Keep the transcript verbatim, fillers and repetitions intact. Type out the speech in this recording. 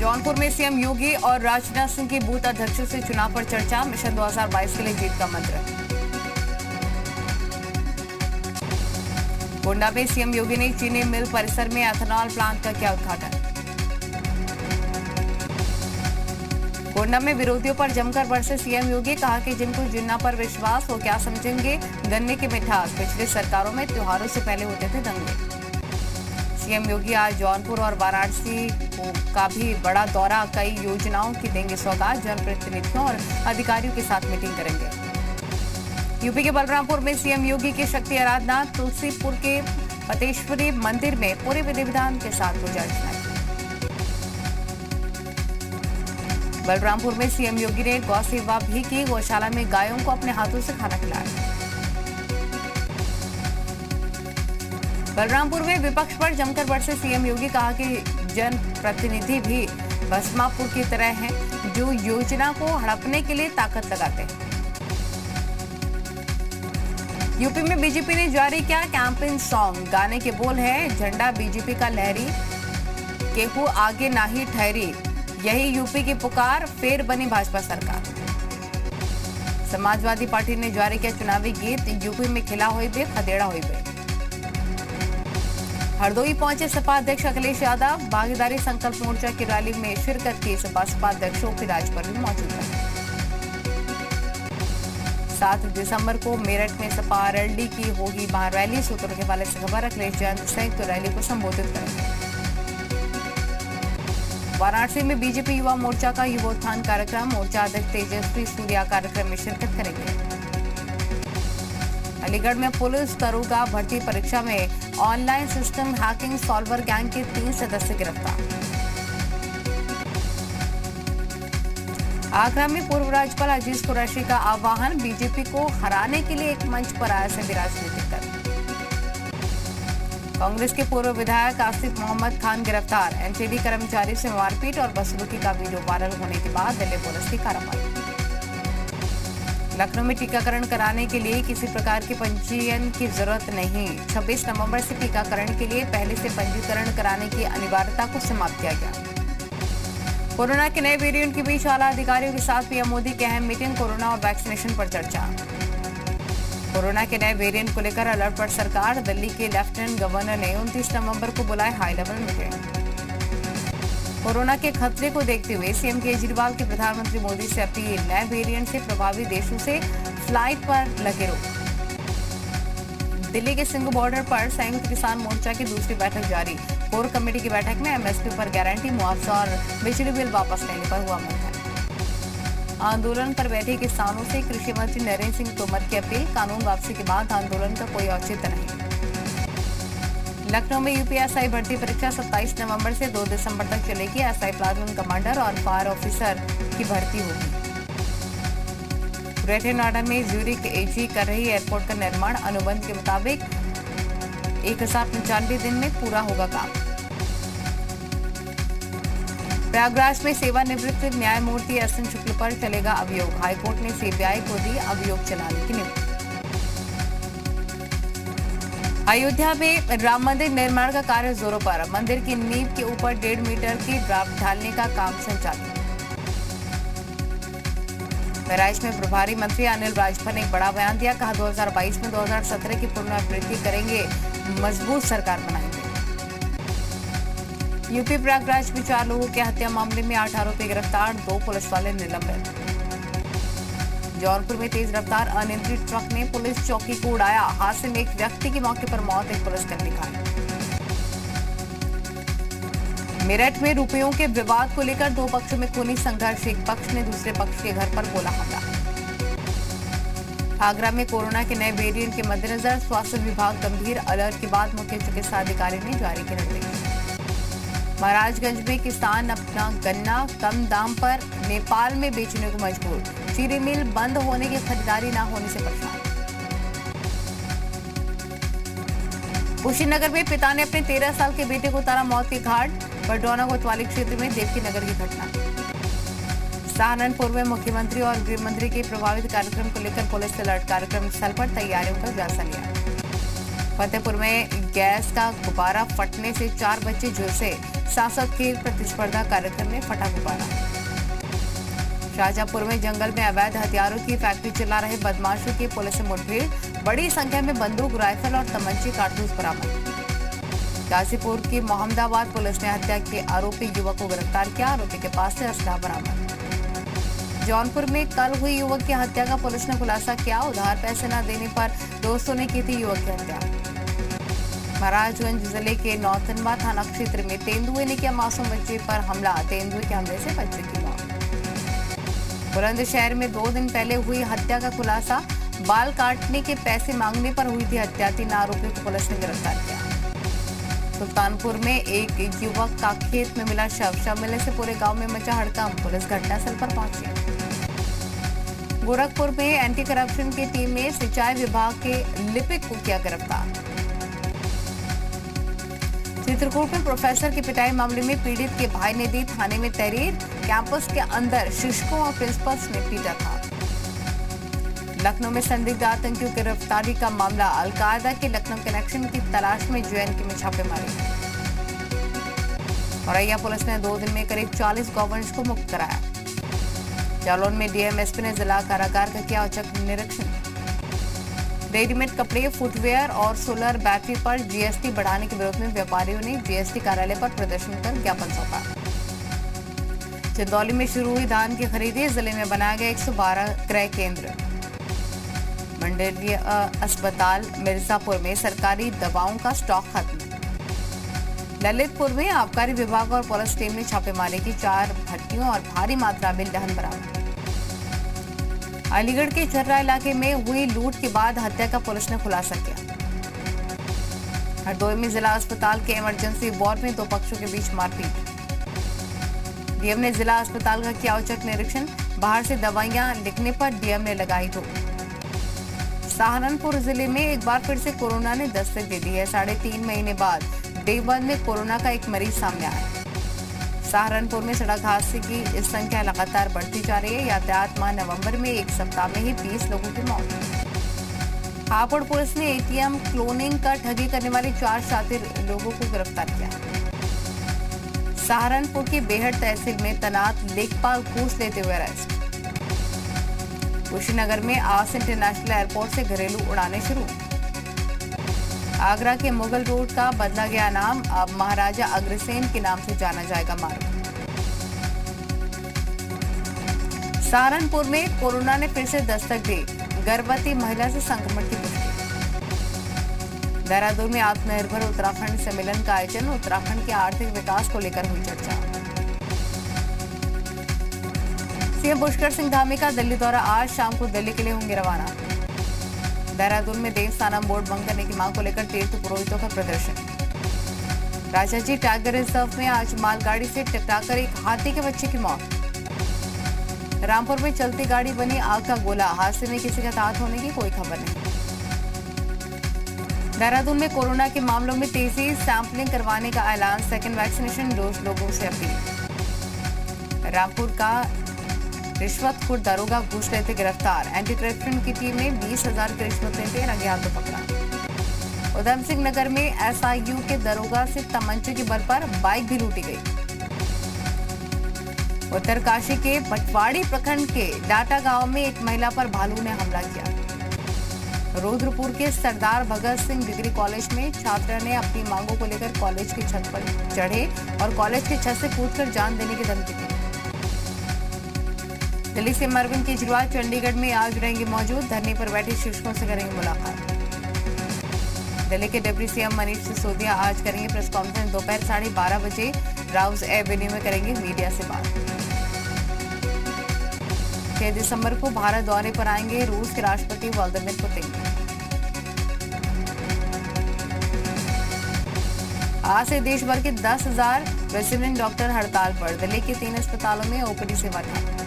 जौनपुर में सीएम योगी और राजनाथ सिंह की बूथ अध्यक्षों से चुनाव पर चर्चा। मिशन दो हज़ार बाईस के लिए जीत का मंत्र। गोंडा में सीएम योगी ने चीनी मिल परिसर में एथेनॉल प्लांट का किया उद्घाटन। गोंडा में विरोधियों पर जमकर बरसे सीएम योगी, कहा कि जिनको जिन्ना पर विश्वास हो क्या समझेंगे गन्ने की मिठास। पिछली सरकारों में त्योहारों से पहले होते थे दंगे। सीएम योगी आज जौनपुर और वाराणसी का भी बड़ा दौरा, कई योजनाओं की देंगे सौगात। जनप्रतिनिधियों और अधिकारियों के साथ मीटिंग करेंगे। यूपी के बलरामपुर में सीएम योगी की शक्ति आराधना। तुलसीपुर के पतेश्वरी मंदिर में पूरे विधि विधान के साथ पूजा अर्चना। बलरामपुर में सीएम योगी ने गौ सेवा भी की। गौशाला में गायों को अपने हाथों से खाना खिलाया। बलरामपुर में विपक्ष पर जमकर बरसे सीएम योगी, कहा कि जनप्रतिनिधि भी भस्मापुर की तरह हैं, जो योजना को हड़पने के लिए ताकत लगाते हैं। यूपी में बीजेपी ने जारी किया कैंपेन सॉन्ग। गाने के बोल हैं, झंडा बीजेपी का लहरी, केहू आगे ना ही ठहरी, यही यूपी की पुकार, फिर बनी भाजपा सरकार। समाजवादी पार्टी ने जारी किया चुनावी गीत। यूपी में खिला हुई बे खदेड़ा हुई बे। हरदोई पहुंचे सपा अध्यक्ष अखिलेश यादव। भागीदारी संकल्प मोर्चा की रैली में शिरकत की। सपा अध्यक्षों की राजभर में मौजूद रहे। सात दिसंबर को मेरठ में सपा आरएलडी की होगी महारैली। सूत्रों के हवाले से खबर। अखिलेश जयंत संयुक्त तो रैली को संबोधित करेंगे। वाराणसी में बीजेपी युवा मोर्चा का युवोत्थान कार्यक्रम। मोर्चा अध्यक्ष तेजस्वी सूर्या कार्यक्रम में शिरकत करेंगे। अलीगढ़ में पुलिस दरोगा भर्ती परीक्षा में online system hacking solver gang के तीन सदस्य गिरफ्तार। आगरा में पूर्व राज्यपाल अजीज कुरैशी का आह्वान। बीजेपी को हराने के लिए एक मंच पर आया सभी राजनीतिक दल। कांग्रेस के पूर्व विधायक आसिफ मोहम्मद खान गिरफ्तार। एनसीडी कर्मचारी से मारपीट और बदसलूकी का वीडियो वायरल होने के बाद दिल्ली पुलिस की कार्रवाई। लखनऊ में टीकाकरण कराने के लिए किसी प्रकार के पंजीयन की जरूरत नहीं। छब्बीस नवंबर से टीकाकरण के लिए पहले से पंजीकरण कराने की अनिवार्यता को समाप्त किया गया। कोरोना के नए वेरिएंट के बीच आला अधिकारियों के साथ पीएम मोदी की अहम मीटिंग। कोरोना और वैक्सीनेशन पर चर्चा। कोरोना के नए वेरिएंट को लेकर अलर्ट पर सरकार। दिल्ली के लेफ्टिनेंट गवर्नर ने उनतीस नवंबर को बुलाए हाई लेवल मीटिंग। कोरोना के खतरे को देखते हुए सीएम केजरीवाल की प्रधानमंत्री मोदी से अपील। नए वेरिएंट से प्रभावित देशों से फ्लाइट पर लगे रोक। दिल्ली के सिंघू बॉर्डर पर संयुक्त किसान मोर्चा की दूसरी बैठक जारी। कोर कमेटी की बैठक में एमएसपी पर गारंटी, मुआवजा और बिजली बिल वापस लेने पर हुआ मंथन। आंदोलन पर बैठे किसानों से कृषि मंत्री नरेंद्र सिंह तोमर की अपील। कानून वापसी के बाद आंदोलन का कोई औचित्य नहीं। लखनऊ में यूपीएसआई भर्ती परीक्षा सत्ताईस नवंबर से दो दिसंबर तक चलेगी। एसआई प्लाटून कमांडर और फायर ऑफिसर की भर्ती होगी। ग्रेटर नोएडा में ज्यूरिक एजी कर रही एयरपोर्ट का निर्माण। अनुबंध के मुताबिक एक हजार पंचानवे दिन में पूरा होगा काम। प्रयागराज में सेवानिवृत्त न्यायमूर्ति एस एन शुक्ल पर चलेगा अभियोग। हाईकोर्ट ने सीबीआई को दी अभियोग चलाने की नियुक्ति। अयोध्या में राम मंदिर निर्माण का कार्य जोरों पर। मंदिर की नींव के ऊपर डेढ़ मीटर की ड्राफ्ट ढालने का काम संचालित। बहराइच में प्रभारी मंत्री अनिल राजभर ने एक बड़ा बयान दिया। कहा दो हज़ार बाईस में दो हज़ार सत्रह की पुनरावृत्ति करेंगे, मजबूत सरकार बनाएंगे। यूपी प्रयागराज में चार लोगों की हत्या मामले में आठ आरोपी गिरफ्तार। दो पुलिस वाले निलंबित। जौनपुर में तेज रफ्तार अनियंत्रित ट्रक ने पुलिस चौकी को उड़ाया। हादसे में एक व्यक्ति की मौके पर मौत, एक पुलिसकर्मी घायल। मेरठ में रुपयों के विवाद को लेकर दो पक्षों में खूनी संघर्ष। एक पक्ष ने दूसरे पक्ष के घर पर बोला हमला। आगरा में कोरोना के नए वेरिएंट के मद्देनजर स्वास्थ्य विभाग गंभीर अलर्ट के बाद मुख्य चिकित्सा अधिकारी ने जारी किए निर्देश। महाराजगंज में किसान अपना गन्ना कम दाम पर नेपाल में बेचने को मजबूर। चीनी मिल बंद होने की खरीदारी न होने से परेशान। कुशीनगर में पिता ने अपने तेरह साल के बेटे को उतारा मौत के घाट। बरडौना कोतवाली क्षेत्र में देवकी नगर की घटना। सहारनपुर में मुख्यमंत्री और गृह मंत्री के प्रभावित कार्यक्रम को लेकर पुलिस अलर्ट। कार्यक्रम स्थल पर तैयारियों का जायजा लिया। फतेहपुर में गैस का गुब्बारा फटने से चार बच्चे झुलसे, सांसद खेल प्रतिस्पर्धा कार्यक्रम में फटा गुब्बारा। शाहजहांपुर में जंगल में अवैध हथियारों की फैक्ट्री चला रहे बदमाशों की पुलिस से मुठभेड़, बड़ी संख्या में बंदूक, राइफल और तमंचे कारतूस बरामद। गाजीपुर की मोहम्मदाबाद पुलिस ने हत्या के आरोपी युवक को गिरफ्तार किया, आरोपी के पास से असला बरामद। जौनपुर में कल हुई युवक की हत्या का पुलिस ने खुलासा किया, उधार पैसे न देने पर दोस्तों ने की थी युवक की हत्या। महाराजगंज जिले के नौतनवा थाना क्षेत्र में तेंदुए ने किया मासूम बच्चे पर हमला, तेंदुए के हमले से बच्चे की मौत। बुलंदशहर में दो दिन पहले हुई हत्या का खुलासा, बाल काटने के पैसे मांगने पर हुई थी हत्या, तीन आरोपियों को पुलिस ने गिरफ्तार किया। सुल्तानपुर में एक युवक का खेत में मिला शव, शव मिलने से पूरे गांव में मचा हड़कंप, पुलिस घटनास्थल पर पहुंची। गोरखपुर में एंटी करप्शन की टीम ने सिंचाई विभाग के लिपिक को किया गिरफ्तार। चित्रकूट में प्रोफेसर की पिटाई मामले में पीड़ित के भाई ने दी थाने में तहरीर, कैंपस के अंदर शिक्षकों और प्रिंसिपल्स ने पीटा था। लखनऊ में संदिग्ध आतंकियों की गिरफ्तारी का मामला, अलकायदा के लखनऊ कनेक्शन की तलाश में जेएनके में छापेमारी। औरैया पुलिस ने दो दिन में करीब चालीस गवर्नर्स को मुक्त कराया। जालौन में डीएम एसपी ने जिला कारागार का किया औचक निरीक्षण। रेडीमेड कपड़े, फुटवेयर और सोलर बैटरी पर जीएसटी बढ़ाने के विरोध में व्यापारियों ने जीएसटी कार्यालय पर प्रदर्शन कर ज्ञापन सौंपा। चंदौली में शुरू हुई धान की खरीदी, जिले में बनाया गया एक सौ बारह क्रय केंद्र। मंडलीय अस्पताल मिर्जापुर में सरकारी दवाओं का स्टॉक खत्म। ललितपुर में आबकारी विभाग और पुलिस टीम ने छापेमारी की, चार भट्टियों और भारी मात्रा में दहन बरामद। अलीगढ़ के चर्रा इलाके में हुई लूट के बाद हत्या का पुलिस ने खुलासा किया। हरदोई में जिला अस्पताल के इमरजेंसी वार्ड में दो पक्षों के बीच मारपीट। डीएम ने जिला अस्पताल का किया औचक निरीक्षण, बाहर से दवाइयां लिखने पर डीएम ने लगाई रोक। सहारनपुर जिले में एक बार फिर से कोरोना ने दस्तक दे दी है, साढ़े तीन महीने बाद देवबंद में कोरोना का एक मरीज सामने आया। सहारनपुर में सड़क हादसे की इस संख्या लगातार बढ़ती जा रही है। यातायात माह नवंबर में एक सप्ताह में ही बीस लोगों की मौत। हापुड़ पुलिस ने एटीएम क्लोनिंग का ठगी करने वाले चार शातिर लोगों को गिरफ्तार किया। सहारनपुर की बेहट तहसील में तैनात लेखपाल घूस लेते हुए अरेस्ट। कुशीनगर में आस इंटरनेशनल एयरपोर्ट से घरेलू उड़ानें शुरू। आगरा के मुगल रोड का बदला गया नाम, अब महाराजा अग्रसेन के नाम से जाना जाएगा मार्ग। सहारनपुर में कोरोना ने फिर से दस्तक दी, गर्भवती महिला से संक्रमण की पुष्टि। देहरादून में आत्मनिर्भर उत्तराखंड सम्मेलन का आयोजन, उत्तराखंड के आर्थिक विकास को लेकर हुई चर्चा। सीएम पुष्कर सिंह धामी का दिल्ली दौरा, आज शाम को दिल्ली के लिए होंगे रवाना। देहरादून में देवस्थानम बोर्ड बंद करने की मांग को लेकर तीर्थ पुरोहितों का प्रदर्शन। राजाजी टाइगर रिजर्व में आज मालगाड़ी से टकराकर एक हाथी के बच्चे की मौत। रामपुर में चलती गाड़ी बनी आग का गोला, हादसे में किसी का हताहत होने की कोई खबर नहीं। देहरादून में कोरोना के मामलों में तेजी, सैंपलिंग करवाने का ऐलान, सेकेंड वैक्सीनेशन डोज लोगों से अपील। रामपुर का रिश्वतखोर दारोगा घूस लेते गिरफ्तार, एंटी करप्शन की टीम ने बीस हजार की रिश्वत लेते रंगे हाथों पकड़ा। उधम सिंह नगर में एसआईयू के दारोगा से तमंचे के बल पर बाइक भी लूटी गई। उत्तरकाशी के पटवाड़ी प्रखंड के डाटा गांव में एक महिला पर भालू ने हमला किया। रुद्रपुर के सरदार भगत सिंह डिग्री कॉलेज में छात्रा ने अपनी मांगों को लेकर कॉलेज की छत पर चढ़े और कॉलेज की छत से कूदकर जान देने की धमकी दी। दिल्ली से अरविंद केजरीवाल चंडीगढ़ में आज रहेंगे मौजूद, धरने पर बैठे शिक्षकों से करेंगे मुलाकात। दिल्ली के डिप्टी सीएम मनीष सिसोदिया आज करेंगे प्रेस कॉन्फ्रेंस, दोपहर साढ़े बारह बजे राउज एवेन्यू में करेंगे मीडिया से बात। छह दिसंबर को भारत दौरे पर आएंगे रूस के राष्ट्रपति व्लादिमीर पुतिन। आज से देश भर के दस हजार रेजिडेंट डॉक्टर हड़ताल पर, दिल्ली के तीन अस्पतालों में ओपीडी सेवा ठप।